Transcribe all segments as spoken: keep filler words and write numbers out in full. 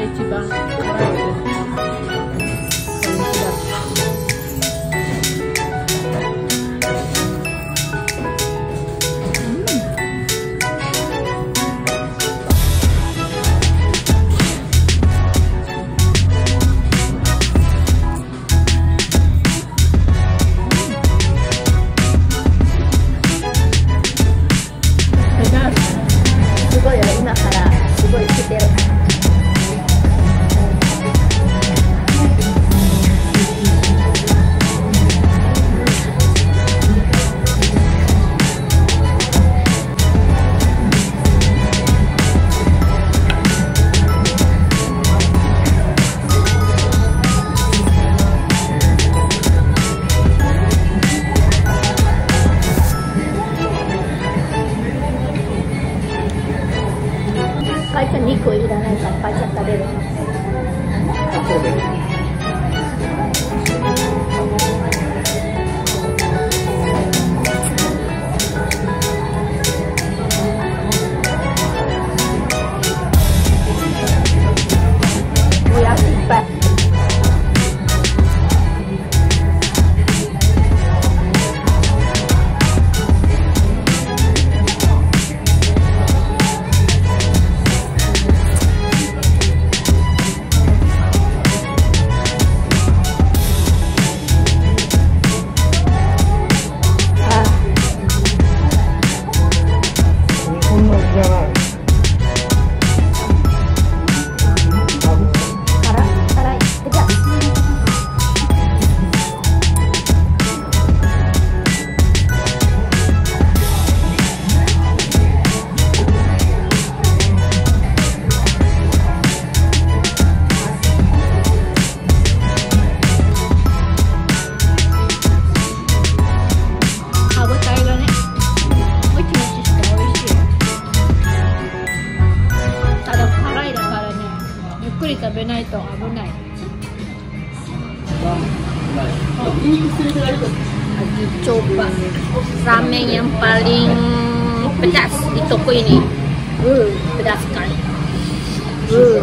一番辛いです。 すごいよ、今からすごい来てる。かいちゃん肉いらないからかいちゃん食べる。おやついっぱい。食べないと危ない。Coba ramen yang paling pedas di toko ini. Uh, pedas sekali. Uh.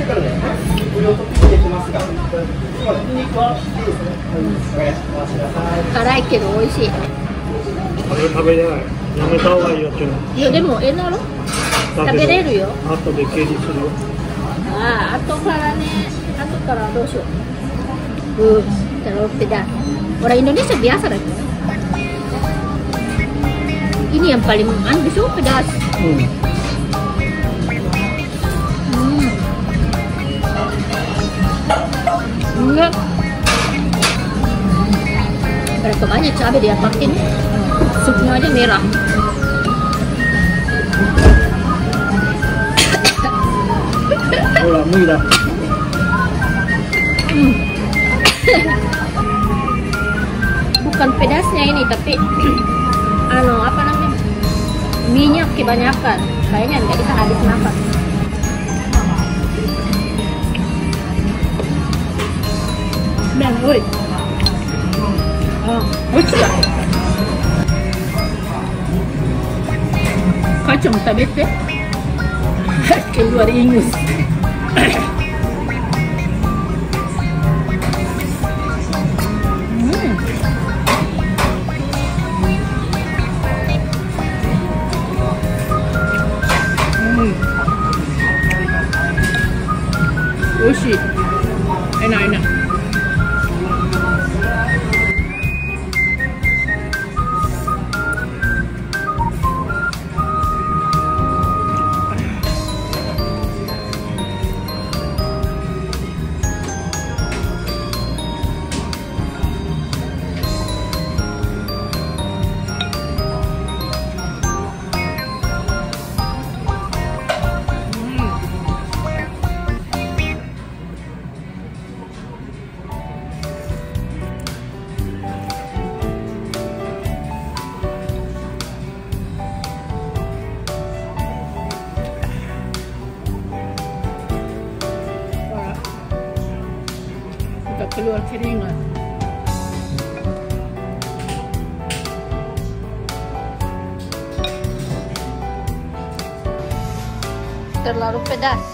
辛いけど美味しい。 食べれない。やめた方がいいよっていうの。 いやでもえなろ？食べれるよ。 後で経理するよ。 ああ、後からね、後からどうしよう。Uh, terlalu pedas. Orang Indonesia biasa lagi. Ini yang paling anu besok pedas. Hmm. Hmm. Enggak. Berapa banyak cabai dia pakai nih? Supnya aja merah. Udah, mudah. Hmm. Bukan pedasnya ini, tapi ano apa namanya, minyak kebanyakan, kayaknya nggak bisa habis nafas. Dan, woi, oh, oishi. Kacang tabete, keluar ingus. Oishi, enak-enak. Keluar keringat. Terlalu pedas.